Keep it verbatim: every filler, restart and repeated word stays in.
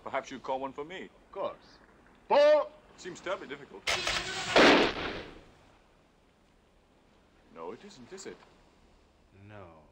Perhaps you'd call one for me. Of course. Four. Seems terribly difficult. No, it isn't, is it? No.